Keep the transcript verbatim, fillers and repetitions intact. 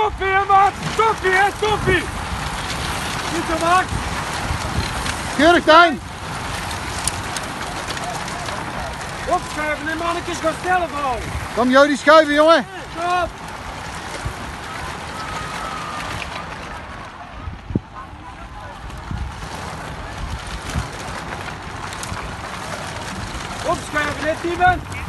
Toppie, hè, Max! Toppie, hè, toppie! Niet zo, Max! Keurig, Tijn! Opschuiven en mannetjes gaan stellen voor. Kom Jody, schuiven, jongen! Stop! Opschuiven, hè, Steven?